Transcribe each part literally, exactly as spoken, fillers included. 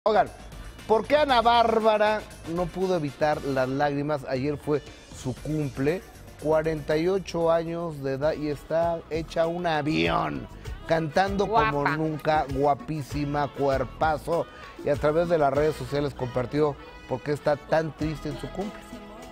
Oigan, ¿por qué Ana Bárbara no pudo evitar las lágrimas? Ayer fue su cumple, cuarenta y ocho años de edad y está hecha un avión, cantando Guapa. como nunca, guapísima, cuerpazo, y a través de las redes sociales compartió por qué está tan triste en su cumple.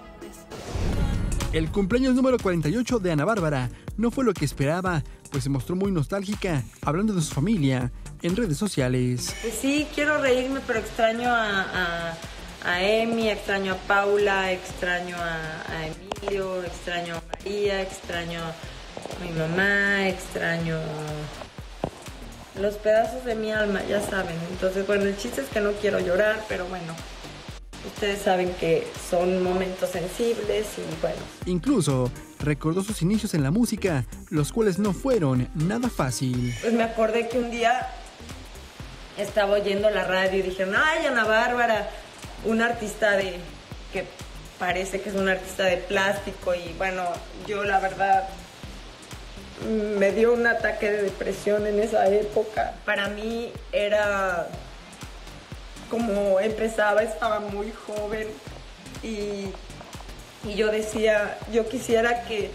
El cumpleaños número cuarenta y ocho de Ana Bárbara no fue lo que esperaba, pues se mostró muy nostálgica, hablando de su familia en redes sociales. Pues sí, quiero reírme, pero extraño a, a, a Emi, extraño a Paula, extraño a, a Emilio, extraño a María, extraño a mi mamá, extraño los pedazos de mi alma, ya saben. Entonces, bueno, el chiste es que no quiero llorar, pero bueno, ustedes saben que son momentos sensibles y bueno. Incluso recordó sus inicios en la música, los cuales no fueron nada fácil. Pues me acordé que un día estaba oyendo la radio y dijeron, ay, Ana Bárbara, una artista de que parece que es una artista de plástico, y bueno, yo la verdad me dio un ataque de depresión en esa época. Para mí era como empezaba, estaba muy joven y, y yo decía, yo quisiera que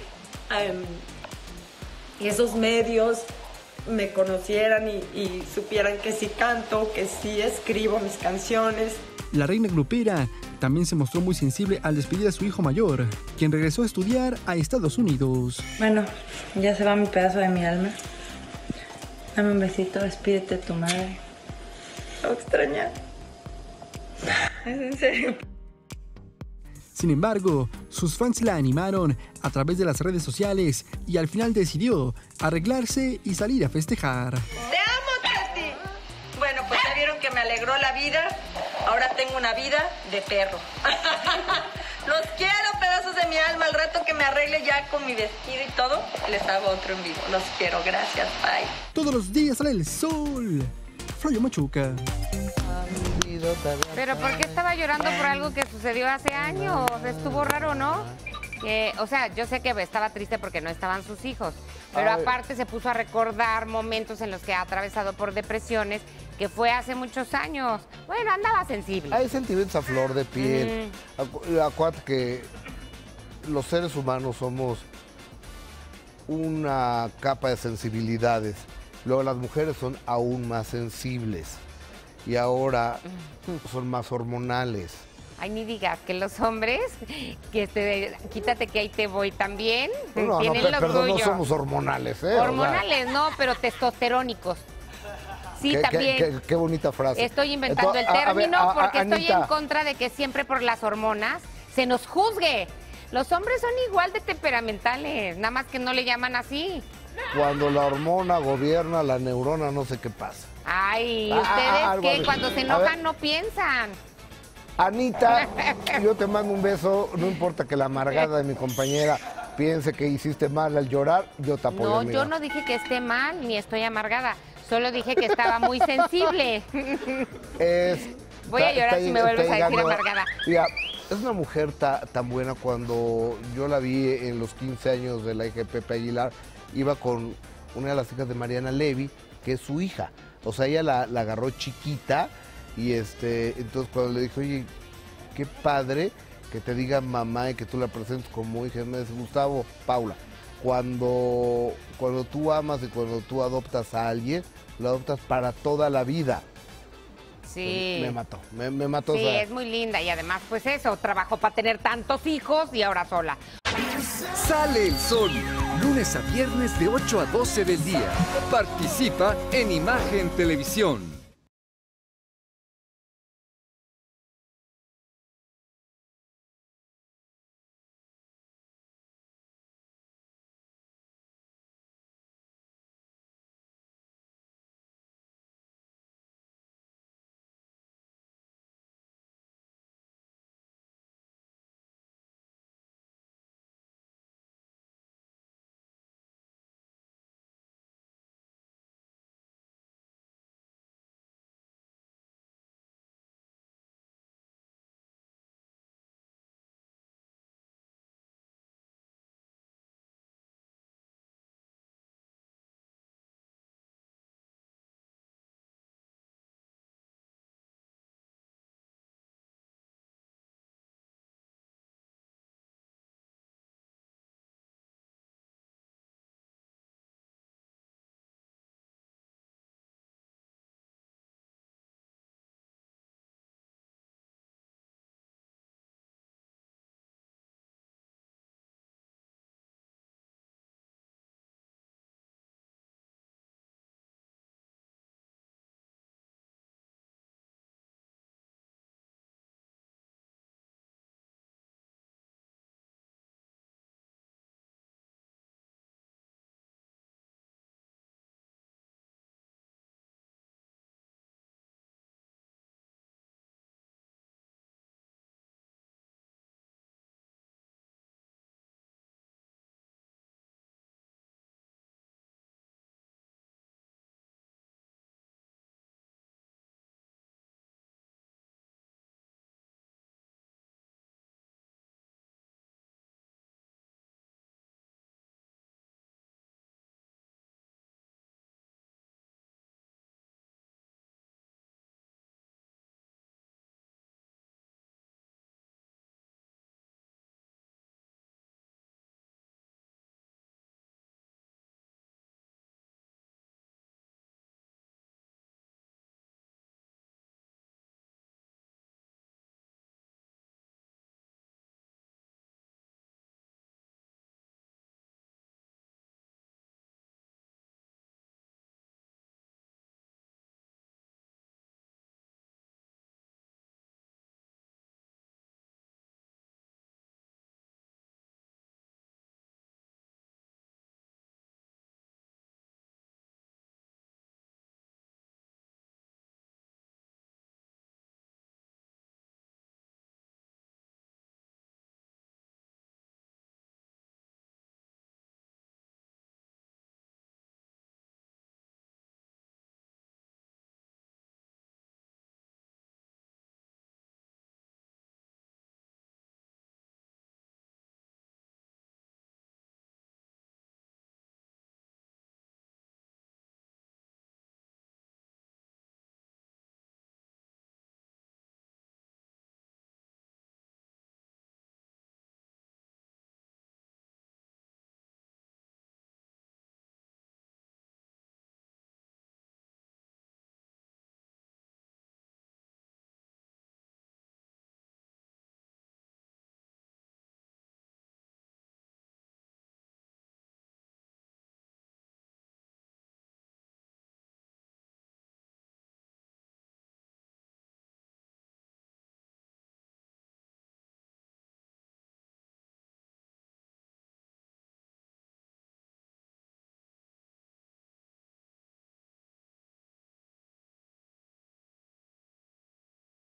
um, esos medios me conocieran y, y supieran que sí canto, que sí escribo mis canciones. La reina grupera también se mostró muy sensible al despedir a su hijo mayor, quien regresó a estudiar a Estados Unidos. Bueno, ya se va mi pedazo de mi alma. Dame un besito, despídete de tu madre. Lo extraña. Es en serio. Sin embargo, sus fans la animaron a través de las redes sociales y al final decidió arreglarse y salir a festejar. ¡Te amo, Tati! Bueno, pues ya vieron que me alegró la vida. Ahora tengo una vida de perro. Los quiero, pedazos de mi alma. Al rato que me arregle ya con mi vestido y todo, les hago otro en vivo. Los quiero, gracias, bye. Todos los días sale el sol. Floyo Machuca. Pero ¿por qué estaba llorando por algo que sucedió hace años? Estuvo raro, ¿no? Eh, o sea, yo sé que estaba triste porque no estaban sus hijos, pero Ay. aparte se puso a recordar momentos en los que ha atravesado por depresiones, que fue hace muchos años. Bueno, andaba sensible. Hay sentimientos a flor de piel. Mm. Acu- Acuérdate que los seres humanos somos una capa de sensibilidades. Luego las mujeres son aún más sensibles y ahora son más hormonales. Ay, ni digas que los hombres, que este, quítate que ahí te voy también, No, no, tienen pe- lo perdón, no suyo. somos hormonales, ¿eh? O sea, Hormonales, no, pero testosterónicos. Sí, qué, también. Qué, qué- qué bonita frase. Estoy inventando Entonces, el a- a ver, término a- a- porque estoy Anita, en contra de que siempre por las hormonas se nos juzgue. Los hombres son igual de temperamentales, nada más que no le llaman así. Cuando la hormona gobierna la neurona, no sé qué pasa. Ay, Ah, ustedes algo que así. cuando se A enojan ver. no piensan. Anita, yo te mando un beso, no importa que la amargada de mi compañera piense que hiciste mal al llorar, yo te apoyo. No, amiga. yo no dije que esté mal, ni estoy amargada. Solo dije que estaba muy sensible. Es, Voy a llorar si me vuelves a decir amargada. Mira, es una mujer ta- tan buena. Cuando yo la vi en los quince años de la hija de Pepe Aguilar, iba con una de las hijas de Mariana Levy, que es su hija. O sea, ella la, la agarró chiquita y este, entonces cuando le dije, oye, qué padre que te diga mamá y que tú la presentes como hija, me dice, Gustavo, Paula, cuando, cuando tú amas y cuando tú adoptas a alguien, lo adoptas para toda la vida. Sí. Me mató, me, me mató. Sí, o sea, es muy linda y además, pues eso, trabajó para tener tantos hijos y ahora sola. Sale el sol, lunes a viernes de ocho a doce del día. Participa en Imagen Televisión.